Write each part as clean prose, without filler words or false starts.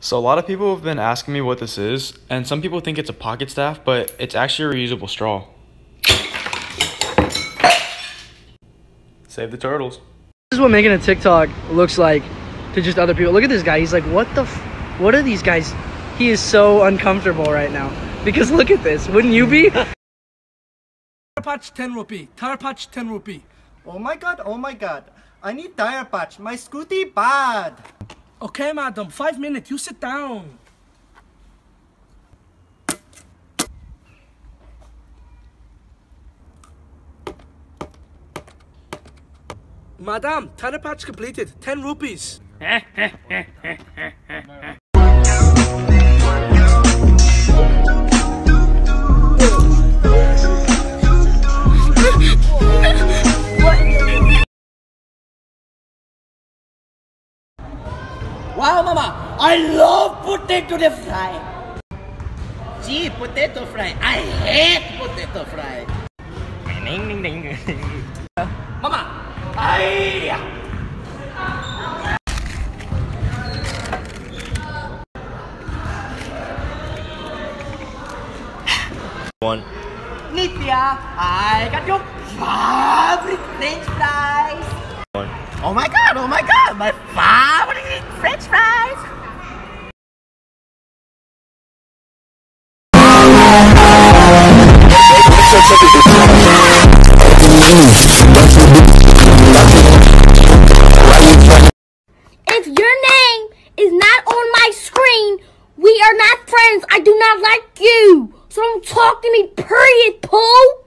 So a lot of people have been asking me what this is, and some people think it's a pocket staff, but it's actually a reusable straw. Save the turtles. This is what making a TikTok looks like to just other people. Look at this guy. He's like, what are these guys? He is so uncomfortable right now. Because look at this. Wouldn't you be? Tire patch 10 rupee. Tire patch 10 rupee. Oh my god. I need tire patch. My scooty bad. Okay, madam. 5 minutes. You sit down. Madam, tire patch completed. 10 rupees. Wow, Mama, I love potato fry. Gee, potato fry. I hate potato fry. Mama, One. Nitya, I got your favorite French fries. One. Oh my god, my favorite French fries. If your name is not on my screen, we are not friends. I do not like you. So don't talk to me, period, Pooh.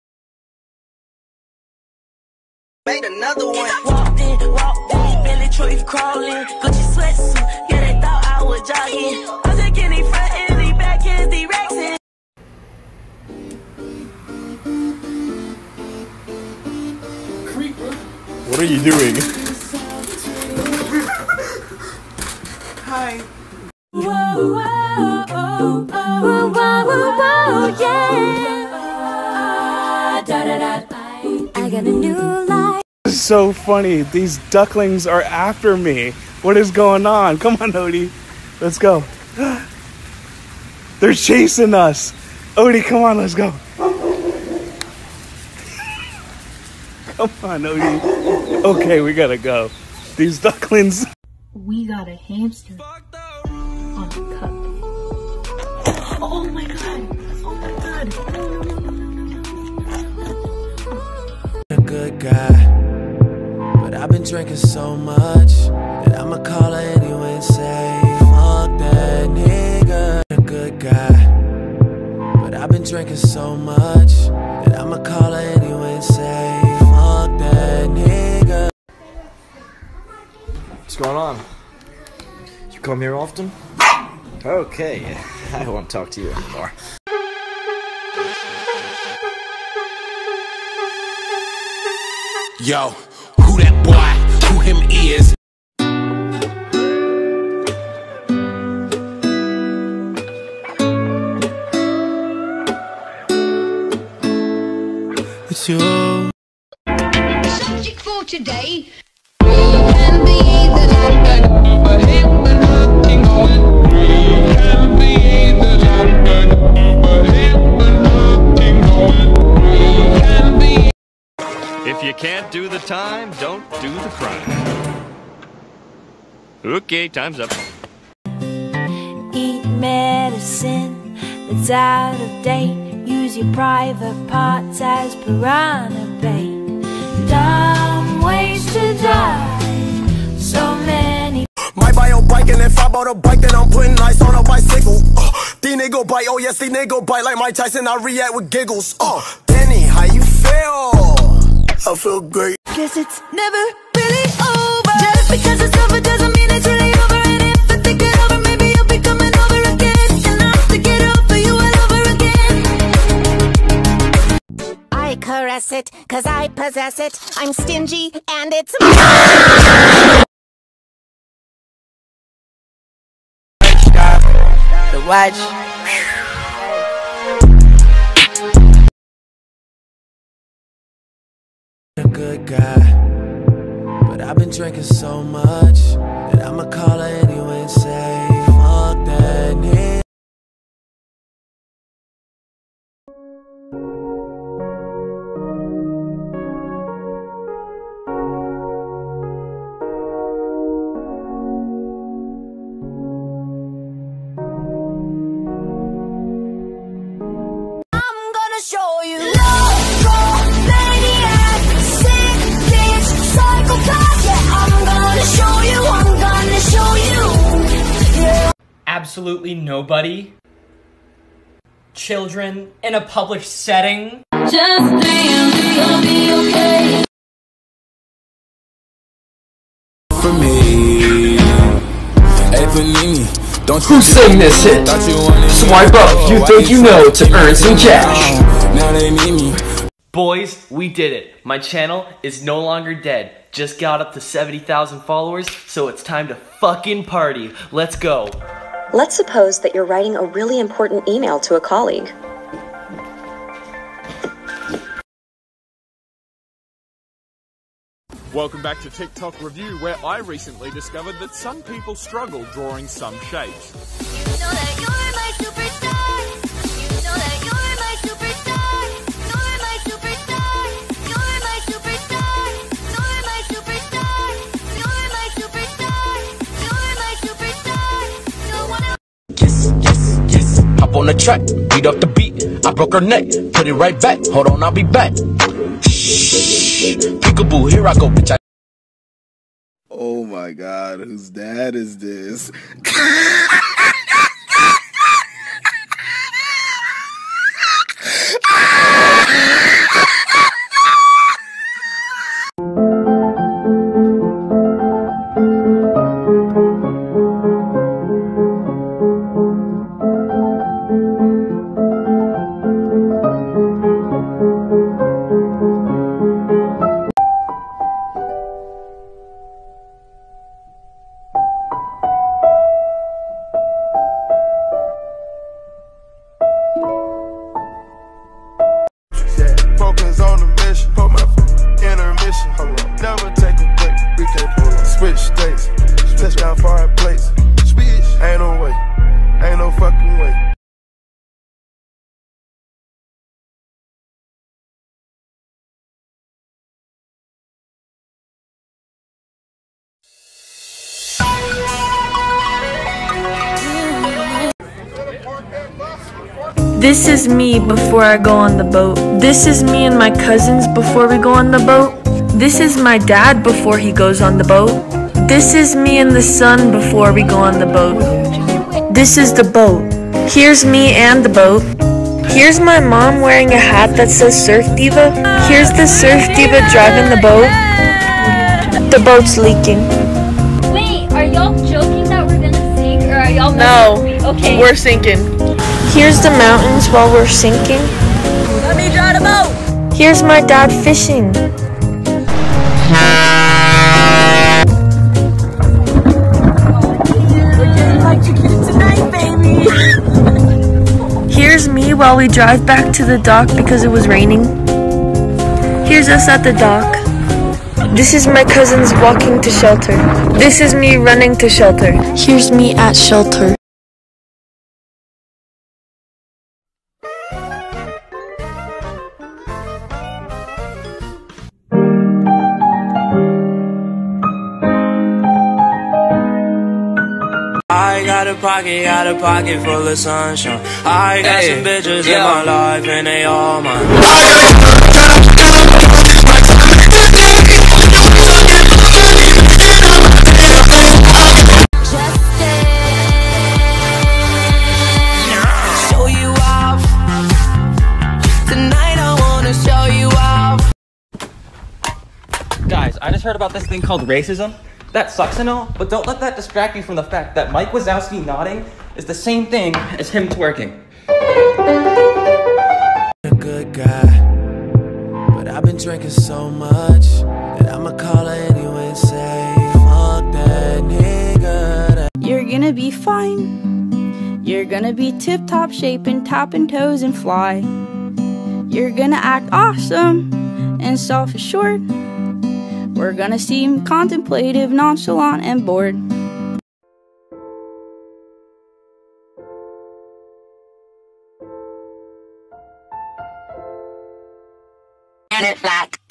Made another one. Walked in, Billy Troy crawling. Gucci sweatsuit, yeah, they thought I was jogging. I was taking the front and the back and the racks. What are you doing? Hi. Whoa, yeah. I got a new life. This is so funny. These ducklings are after me. What is going on? Come on, Odie. Let's go. They're chasing us. Odie, come on, let's go. Come on, Odie. Okay, we gotta go. These ducklings. We got a hamster on a cup. Oh my god! Oh my god! A good guy, but I've been drinking so much that I'ma call her anyway and say, fuck that nigga. A good guy, but I've been drinking so much that I'ma call her anyway and say, fuck that nigga. What's going on? You come here often? Okay, I won't talk to you anymore. Yo, who that boy? Who him is? It's you. Subject for today. Can be the If you can't do the time, don't do the crime. Okay, time's up. Eat medicine that's out of date. Use your private parts as piranha bait. Dumb ways to die. So many. My bio biking, if I bought a bike, then I'm putting ice on a bicycle. These nigga bite, oh yes, these nigga bite like Mike Tyson. I react with giggles. Penny, how you feel? I feel great. Guess it's never really over. Just because it's over doesn't mean it's really over. And if I think it over, maybe you'll be coming over again. And I'll have to get over you all over again. I caress it, cause I possess it. I'm stingy, and it's The watch. A good guy, but I've been drinking so much that I'ma call her anyway and say, fuck absolutely nobody. Children in a public setting. Just dance, you'll be okay. For me. Hey, Panini, don't you Who sang this hit? Swipe up if you think you know to earn some cash. Now they need me. Boys, we did it. My channel is no longer dead. Just got up to 70,000 followers, so it's time to fucking party. Let's go. Let's suppose that you're writing a really important email to a colleague. Welcome back to TikTok Review, where I recently discovered that some people struggle drawing some shapes. Hop on the track, beat up the beat. I broke her neck, put it right back. Hold on, I'll be back. Shh, peekaboo, here I go, bitch. Oh my God, whose dad is this? Focus on the mission, put my intermission. Never take a break, we can't pull on. Switch states, touchdown foreign plates. Ain't no way, ain't no fucking way. This is me before I go on the boat. This is me and my cousins before we go on the boat. This is my dad before he goes on the boat. This is me and the sun before we go on the boat. This is the boat. Here's me and the boat. Here's my mom wearing a hat that says Surf Diva. Here's the Surf Diva driving the boat. The boat's leaking. Wait, are y'all joking that we're gonna sink, or are y'all No, okay? we're sinking. Here's the mountains while we're sinking. Let me drive the boat. Here's my dad fishing. We're getting electrocuted tonight, baby. Here's me while we drive back to the dock because it was raining. Here's us at the dock. This is my cousins walking to shelter. This is me running to shelter. Here's me at shelter. I got a pocket full of sunshine. I got some bitches in my life and they all mine. Show you off. Tonight I wanna show you off. Guys, I just heard about this thing called racism. That sucks and all, but don't let that distract you from the fact that Mike Wazowski nodding is the same thing as him twerking. A good guy, but I've been drinking so much that I'ma call her anyway and say, fuck that nigga. You're gonna be fine. You're gonna be tip-top shape and tapping toes and fly. You're gonna act awesome and self-assured. We're gonna seem contemplative, nonchalant, and bored. Get it flat.